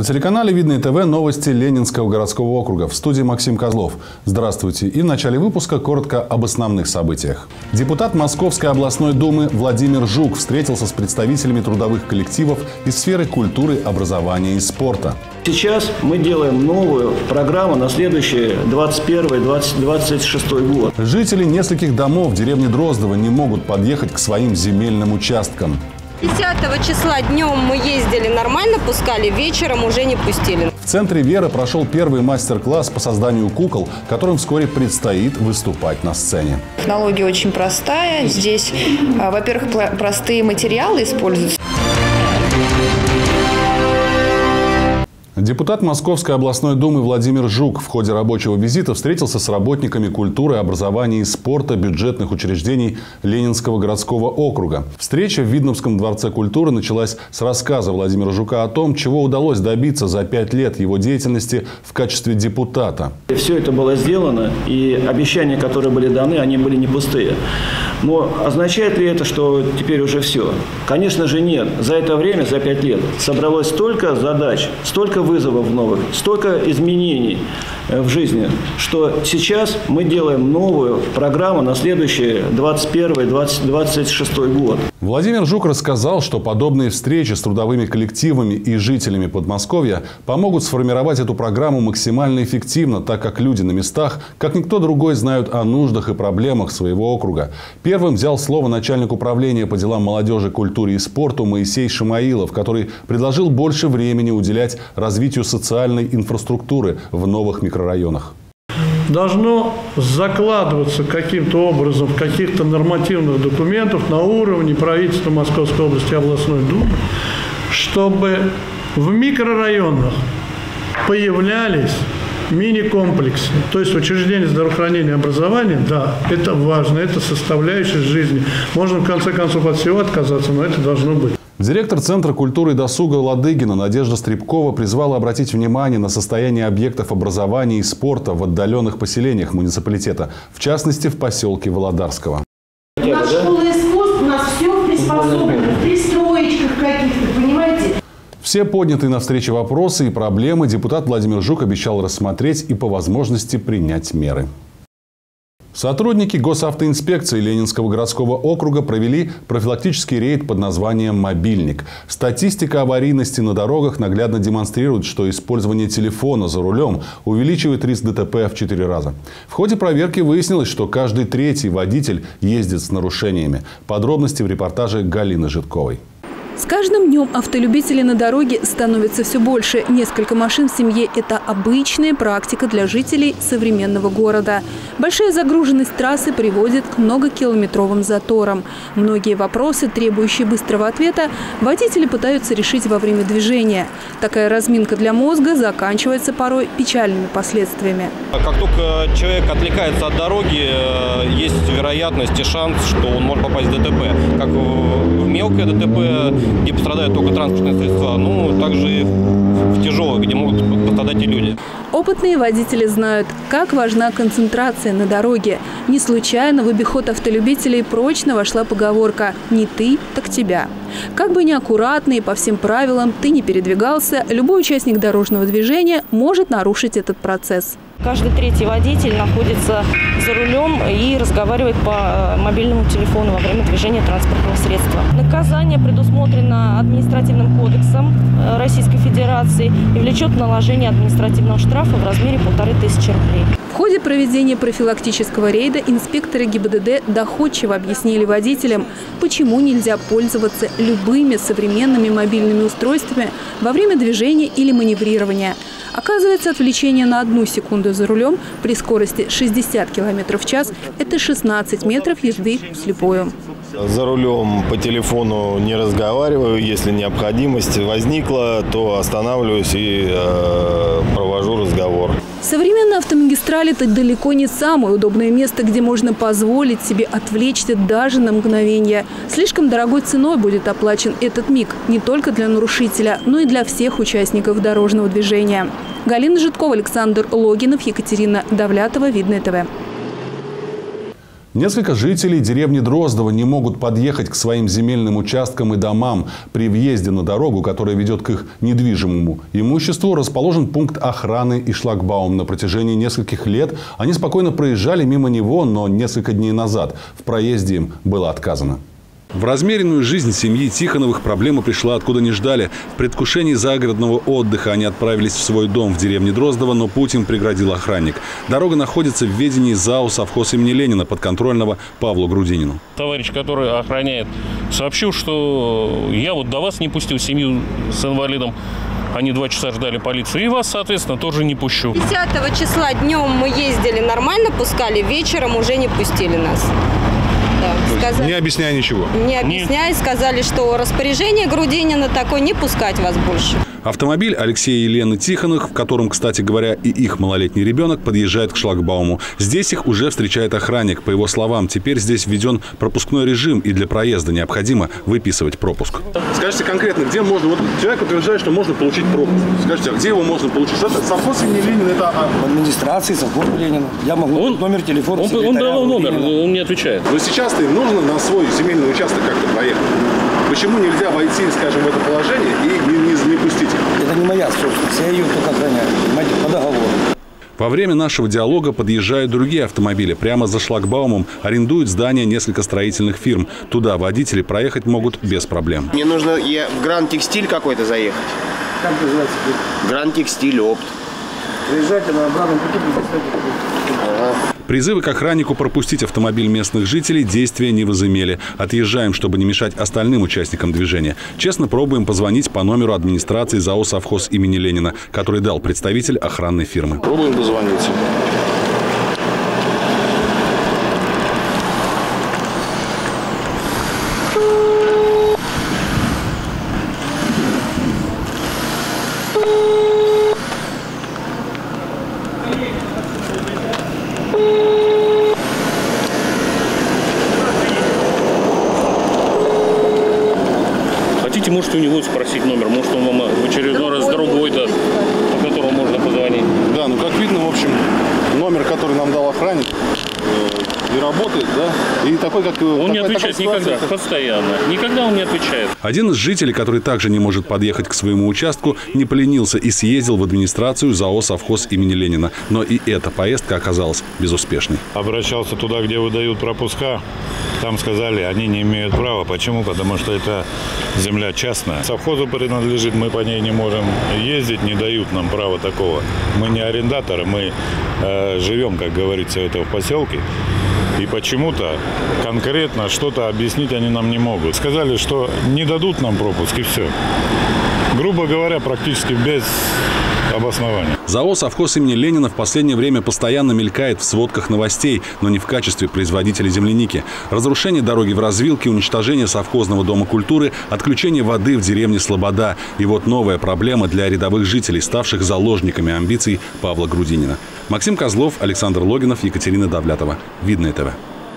На телеканале «Видное ТВ» новости Ленинского городского округа. В студии Максим Козлов. Здравствуйте. И в начале выпуска коротко об основных событиях. Депутат Московской областной думы Владимир Жук встретился с представителями трудовых коллективов из сферы культуры, образования и спорта. Сейчас мы делаем новую программу на следующий 21-26 год. Жители нескольких домов в деревне Дроздово не могут подъехать к своим земельным участкам. 10 числа днем мы ездили нормально, пускали, вечером уже не пустили. В центре Веры прошел первый мастер-класс по созданию кукол, которым вскоре предстоит выступать на сцене. Технология очень простая. Здесь, во-первых, простые материалы используются. Депутат Московской областной думы Владимир Жук в ходе рабочего визита встретился с работниками культуры, образования и спорта бюджетных учреждений Ленинского городского округа. Встреча в Видновском дворце культуры началась с рассказа Владимира Жука о том, чего удалось добиться за 5 лет его деятельности в качестве депутата. Все это было сделано, и обещания, которые были даны, они были не пустые. Но означает ли это, что теперь уже все? Конечно же нет. За это время, за 5 лет, собралось столько задач, столько вызовов новых, столько изменений в жизни, что сейчас мы делаем новую программу на следующий 21-26 год. Владимир Жук рассказал, что подобные встречи с трудовыми коллективами и жителями Подмосковья помогут сформировать эту программу максимально эффективно, так как люди на местах, как никто другой, знают о нуждах и проблемах своего округа. Первым взял слово начальник управления по делам молодежи, культуре и спорту Моисей Шамаилов, который предложил больше времени уделять развитию социальной инфраструктуры в новых микрорайонах. Должно закладываться каким-то образом в каких-то нормативных документах на уровне правительства Московской области и областной думы, чтобы в микрорайонах появлялись мини-комплексы. То есть учреждение здравоохранения и образования, да, это важно, это составляющая жизни. Можно в конце концов от всего отказаться, но это должно быть. Директор Центра культуры и досуга Ладыгина Надежда Стребкова призвала обратить внимание на состояние объектов образования и спорта в отдаленных поселениях муниципалитета, в частности, в поселке Володарского. У нас школа искусств, у нас все приспособлено, в пристроечках каких-то, понимаете? Все поднятые на встрече вопросы и проблемы депутат Владимир Жук обещал рассмотреть и по возможности принять меры. Сотрудники госавтоинспекции Ленинского городского округа провели профилактический рейд под названием «Мобильник». Статистика аварийности на дорогах наглядно демонстрирует, что использование телефона за рулем увеличивает риск ДТП в 4 раза. В ходе проверки выяснилось, что каждый третий водитель ездит с нарушениями. Подробности в репортаже Галины Жидковой. С каждым днем автолюбителей на дороге становится все больше. Несколько машин в семье – это обычная практика для жителей современного города. Большая загруженность трассы приводит к многокилометровым заторам. Многие вопросы, требующие быстрого ответа, водители пытаются решить во время движения. Такая разминка для мозга заканчивается порой печальными последствиями. Как только человек отвлекается от дороги, есть вероятность и шанс, что он может попасть в ДТП. Как в мелкое ДТП, где пострадают только транспортные средства, ну, также и в тяжелых, где могут пострадать и люди. Опытные водители знают, как важна концентрация на дороге. Не случайно в обиход автолюбителей прочно вошла поговорка «не ты, так тебя». Как бы неаккуратно и по всем правилам ты не передвигался, любой участник дорожного движения может нарушить этот процесс. Каждый третий водитель находится за рулем и разговаривает по мобильному телефону во время движения транспортного средства. Наказание предусмотрено административным кодексом Российской Федерации и влечет наложение административного штрафа в размере 1500 рублей. В ходе проведения профилактического рейда инспекторы ГИБДД доходчиво объяснили водителям, почему нельзя пользоваться любыми современными мобильными устройствами во время движения или маневрирования. Оказывается, отвлечение на 1 секунду за рулем при скорости 60 км в час – это 16 метров езды вслепую. За рулем по телефону не разговариваю. Если необходимость возникла, то останавливаюсь и провожу разговор. Современная автомагистраль – это далеко не самое удобное место, где можно позволить себе отвлечься даже на мгновение. Слишком дорогой ценой будет оплачен этот миг не только для нарушителя, но и для всех участников дорожного движения. Галина Жидкова, Александр Логинов, Екатерина Давлятова, Видное ТВ. Несколько жителей деревни Дроздово не могут подъехать к своим земельным участкам и домам. При въезде на дорогу, которая ведет к их недвижимому имуществу, расположен пункт охраны и шлагбаум. На протяжении нескольких лет они спокойно проезжали мимо него, но несколько дней назад в проезде им было отказано. В размеренную жизнь семьи Тихоновых проблема пришла откуда не ждали. В предвкушении загородного отдыха они отправились в свой дом в деревне Дроздово, но путь им преградил охранник. Дорога находится в ведении ЗАО «Совхоз имени Ленина» подконтрольного Павлу Грудинину. Товарищ, который охраняет, сообщил, что я вот до вас не пустил семью с инвалидом. Они 2 часа ждали полицию. И вас, соответственно, тоже не пущу. 10 числа днем мы ездили нормально, пускали, вечером уже не пустили нас. Да, сказали, не объясняя ничего? Не объясняя, сказали, что распоряжение Грудинина такое, не пускать вас больше. Автомобиль Алексея и Елены Тихоных, в котором, кстати говоря, и их малолетний ребенок, подъезжает к шлагбауму. Здесь их уже встречает охранник. По его словам, теперь здесь введен пропускной режим, и для проезда необходимо выписывать пропуск. Скажите конкретно, где можно, вот человек утверждает, что можно получить пропуск. Скажите, а где его можно получить? Это совхоз имени Ленина, это в администрации совхоз Ленина. Я могу номер телефона. Он дал номер, он не отвечает. Но сейчас-то им нужно на свой земельный участок как-то проехать. Почему нельзя войти, скажем, в это положение и не пустить их? Это не моя собственность, я ее только охраняю, понимаете, по договору. Во время нашего диалога подъезжают другие автомобили. Прямо за шлагбаумом арендуют здание несколько строительных фирм. Туда водители проехать могут без проблем. Мне нужно в Гранд Текстиль какой-то заехать. Как называется? Гранд Текстиль, опт. Приезжайте на обратном пути, Призывы к охраннику пропустить автомобиль местных жителей действия не возымели. Отъезжаем, чтобы не мешать остальным участникам движения. Честно пробуем позвонить по номеру администрации ЗАО «Совхоз имени Ленина», который дал представитель охранной фирмы. Пробуем дозвониться. Можете у него спросить номер, может он вам в очередной раз другой даст, по которому можно позвонить. Да, ну как видно, в общем, номер, который нам дал охранник, и работает, да, и такой, как... Он не отвечает никогда, постоянно, никогда он не отвечает. Один из жителей, который также не может подъехать к своему участку, не поленился и съездил в администрацию ЗАО «Совхоз имени Ленина». Но и эта поездка оказалась безуспешной. Обращался туда, где выдают пропуска. Там сказали, они не имеют права. Почему? Потому что это земля частная. Совхозу принадлежит, мы по ней не можем ездить, не дают нам права такого. Мы не арендаторы, мы живем, как говорится, это в поселке. И почему-то конкретно что-то объяснить они нам не могут. Сказали, что не дадут нам пропуск, и все. Грубо говоря, практически без обоснования. ЗАО «Совхоз имени Ленина» в последнее время постоянно мелькает в сводках новостей, но не в качестве производителя земляники. Разрушение дороги в развилке, уничтожение совхозного дома культуры, отключение воды в деревне Слобода. И вот новая проблема для рядовых жителей, ставших заложниками амбиций Павла Грудинина. Максим Козлов, Александр Логинов, Екатерина Давлятова. Видное ТВ.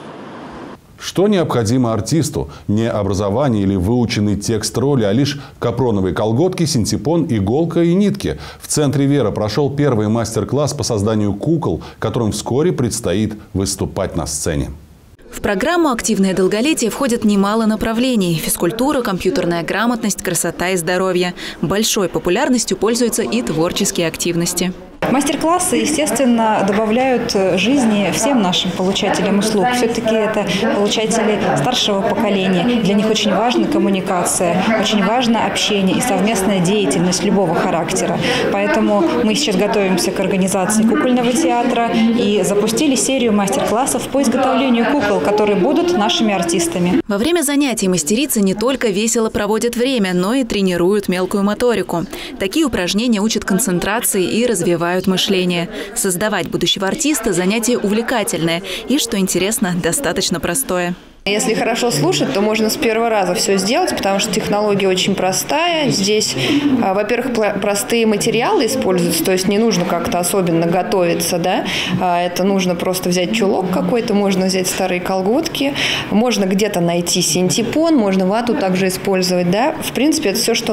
Что необходимо артисту? Не образование или выученный текст роли, а лишь капроновые колготки, синтепон, иголка и нитки. В центре «Вера» прошел первый мастер-класс по созданию кукол, которым вскоре предстоит выступать на сцене. В программу «Активное долголетие» входит немало направлений – физкультура, компьютерная грамотность, красота и здоровье. Большой популярностью пользуются и творческие активности. Мастер-классы, естественно, добавляют жизни всем нашим получателям услуг. Все-таки это получатели старшего поколения. Для них очень важна коммуникация, очень важно общение и совместная деятельность любого характера. Поэтому мы сейчас готовимся к организации кукольного театра и запустили серию мастер-классов по изготовлению кукол, которые будут нашими артистами. Во время занятий мастерицы не только весело проводят время, но и тренируют мелкую моторику. Такие упражнения учат концентрации и развивают мышление. Создавать будущего артиста – занятие увлекательное и, что интересно, достаточно простое. Если хорошо слушать, то можно с первого раза все сделать, потому что технология очень простая. Здесь, во-первых, простые материалы используются, то есть не нужно как-то особенно готовиться, да. Это нужно просто взять чулок какой-то, можно взять старые колготки, можно где-то найти синтепон, можно вату также использовать, да. В принципе, это все, что нужно.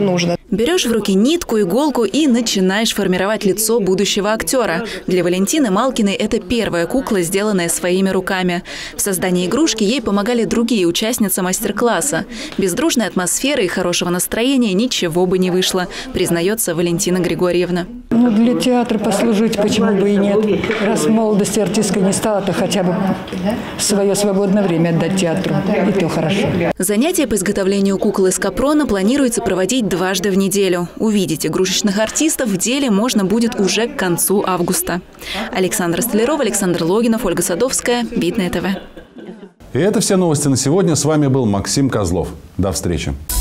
Берешь в руки нитку, иголку и начинаешь формировать лицо будущего актера. Для Валентины Малкиной это первая кукла, сделанная своими руками. В создании игрушки ей помогали другие участницы мастер-класса. Без дружной атмосферы и хорошего настроения ничего бы не вышло, признается Валентина Григорьевна. Ну, для театра послужить почему бы и нет. Раз в молодости артисткой не стала, то хотя бы свое свободное время отдать театру. И то хорошо. Занятия по изготовлению кукол из капрона планируется проводить дважды в неделю. Увидеть игрушечных артистов в деле можно будет уже к концу августа. Александра Столярова, Александр Логинов, Ольга Садовская, Видное ТВ. И это все новости на сегодня. С вами был Максим Козлов. До встречи.